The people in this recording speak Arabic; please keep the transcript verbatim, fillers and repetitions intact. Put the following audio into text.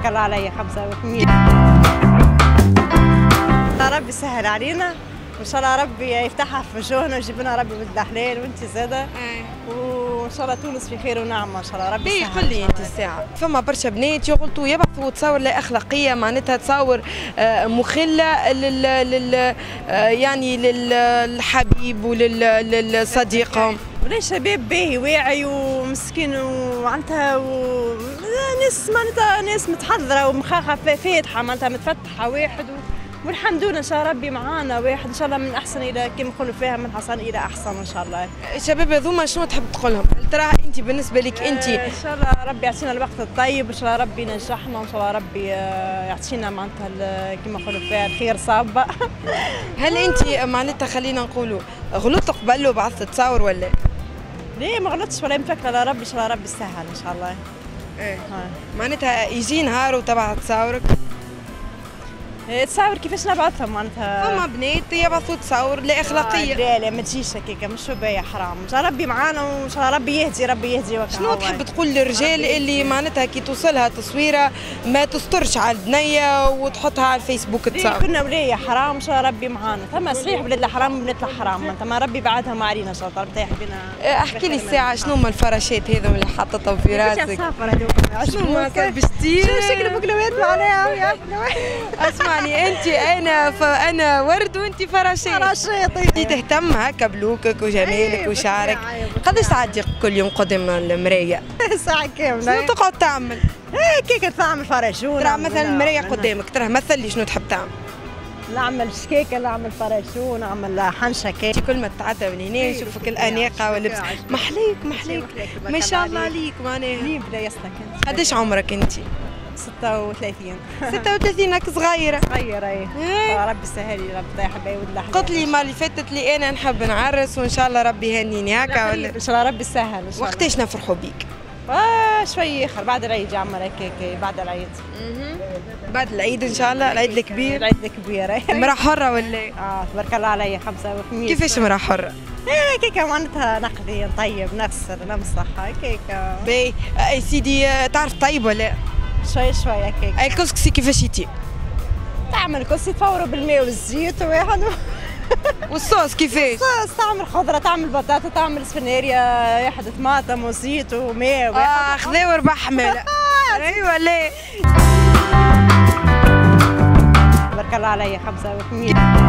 تبارك الله عليا خمسة وثمانين. يا ربي يسهل علينا وان شاء الله ربي يفتحها في وجوهنا ويجيب لنا ربي ولد الحلال وانت زاده وان شاء الله تونس في خير ونعمه ان شاء الله ربي يسهل. قل لي انت الساعه فما برشا بنات يغلطوا يبعثوا تصور لا اخلاقيه معناتها تصور مخله لل, لل... يعني للحبيب وللصديقهم ولا شباب باهي واعي ومسكين ومعناتها و... ناس معناتها ناس متحضره ومخاخه فاتحه معناتها متفتحه واحد و... والحمد لله ان شاء الله ربي معانا واحد ان شاء الله من احسن الى كما نقولوا فيها من حسن الى احسن ان شاء الله. الشباب هذوما شنو تحب تقولهم؟ هل تراها انت بالنسبه لك انت؟ ان شاء الله ربي يعطينا الوقت الطيب وان شاء الله ربي ينجحنا وان شاء الله ربي يعطينا معناتها كما نقولوا فيها الخير صابه. هل انت معناتها خلينا نقولوا غلطت قبل وبعثت تصاور ولا؟ ليه ما غلطتش ولا مفكره لا ربي ان شاء الله ربي يسهل ان شاء الله. ايه معناتها يجي نهار وتبعت تصاورك؟ تصاور كيفاش نبعثهم معناتها فما بنات يبعثوا تصاور لا اخلاقيه. لا لا ما تجيش هكاك مش باهي حرام ان شاء الله ربي معانا وان شاء الله ربي يهدي ربي يهدي وكا. شنو تحب تقول للرجال اللي معناتها كي توصلها تصويره ما تسترش على البنيه وتحطها على الفيسبوك تصاور؟ كنا ولايه حرام ان شاء الله ربي معانا ثم صحيح بلاد الحرام وبنات الحرام معناتها ما ربي بعدهم علينا ان شاء الله ربي يحب بنا. احكي لي الساعه شنو هما الفراشات هذوما اللي حطيتهم في راسك؟ شنو ما بشتي؟ شنو شكل بقلوات معناها يا اسمعني انت انا فانا ورد وانت فراشات. فراشات انت تهتم هكا بلوكك وجمالك وشعرك. قداش تعدي كل يوم قدام المرايه؟ ساعه كامله. شنو تقعد تعمل؟ هيك تعمل فراشون. ترى مثلا المرايه قدامك ترى مثل لي شنو تحب تعمل؟ نعمل شكيكه نعمل فراشون نعمل حنشه كيك. كل ما تتعدى من هنا نشوفك الاناقه واللبس محليك محليك ما شاء الله عليك معناها. ليه بدا يسلك انت؟ قداش عمرك انت؟ ستة وثلاثين. ستة وثلاثين هاك صغيرة. صغيرة ايه. ربي يسهل لي ربي يحب يولد الحلال. قلت لي المرة اللي فاتت لي أنا نحب نعرس وإن شاء الله ربي يهنيني هكا ولا؟ إن شاء الله ربي يسهل إن شاء الله. وقتاش نفرحوا بيك؟ آه شوي آخر بعد العيد يا عمر هكاك بعد العيد. بعد العيد إن شاء الله العيد الكبير. العيد الكبير. مرأة حرة ولا؟ آه تبارك الله عليا خمسة وخميس. كيفاش مرأة حرة؟ هكاك معناتها نقضي نطيب نغسل نمسح هكاك. باهي يا سيدي تعرف طيب ولا؟ شوي شوي هكاك. الكسكسي كيفاش يتي؟ تعمل كسكسي تفوروا بالماء والزيت واحد والصوص كيفاش؟ الصوص تعمل خضرة تعمل بطاطا تعمل سفناريا واحد طماطم وزيت وماء واحد. اه خذا وربح حمالة. ايوا ليه؟ تبارك الله عليا خمسة وثمانين.